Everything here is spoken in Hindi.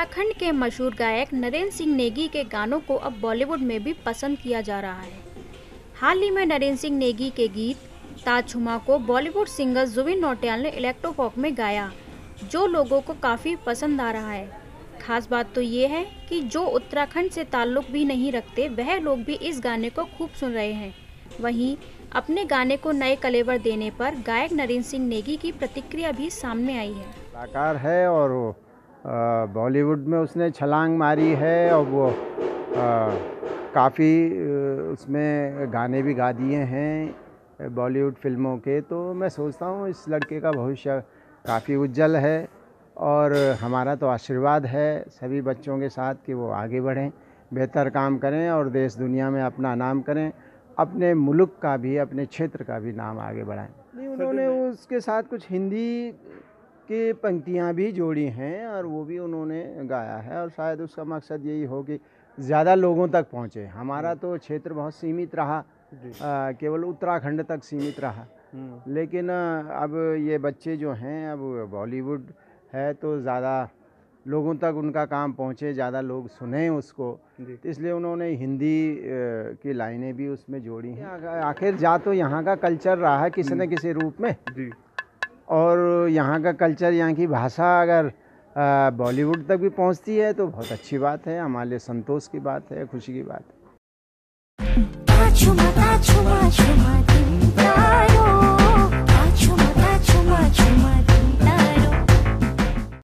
उत्तराखंड के मशहूर गायक नरेंद्र सिंह नेगी के गानों को अब बॉलीवुड में भी पसंद किया जा रहा है। हाल ही में नरेंद्र सिंह नेगी के गीत ताजछुमा को बॉलीवुड सिंगर जुबिन नौटियाल ने इलेक्ट्रोपॉप में गाया, जो लोगों को काफ़ी पसंद आ रहा है। खास बात तो ये है कि जो उत्तराखंड से ताल्लुक़ भी नहीं रखते वह लोग भी इस गाने को खूब सुन रहे हैं। वहीं अपने गाने को नए कलेवर देने पर गायक नरेंद्र सिंह नेगी की प्रतिक्रिया भी सामने आई है। कलाकार है और बॉलीवुड में उसने छलांग मारी है और वो काफ़ी उसमें गाने भी गा दिए हैं बॉलीवुड फिल्मों के। तो मैं सोचता हूँ इस लड़के का भविष्य काफ़ी उज्जवल है और हमारा तो आशीर्वाद है सभी बच्चों के साथ कि वो आगे बढ़ें, बेहतर काम करें और देश दुनिया में अपना नाम करें, अपने मुल्क का भी, अपने क्षेत्र का भी नाम आगे बढ़ाएं। नहीं, उन्होंने उसके साथ कुछ हिंदी की पंक्तियां भी जोड़ी हैं और वो भी उन्होंने गाया है और शायद उसका मकसद यही हो कि ज़्यादा लोगों तक पहुँचे। हमारा तो क्षेत्र बहुत सीमित रहा, केवल उत्तराखंड तक सीमित रहा, लेकिन अब ये बच्चे जो हैं अब बॉलीवुड है तो ज़्यादा लोगों तक उनका काम पहुँचे, ज़्यादा लोग सुने उसको, तो इसलिए उन्होंने हिंदी की लाइनें भी उसमें जोड़ी हैं। आखिर जा तो यहाँ का कल्चर रहा है किसी न किसी रूप में जी, और यहाँ का कल्चर, यहाँ की भाषा अगर बॉलीवुड तक भी पहुँचती है तो बहुत अच्छी बात है, हमारे लिए संतोष की बात है, खुशी की बात है।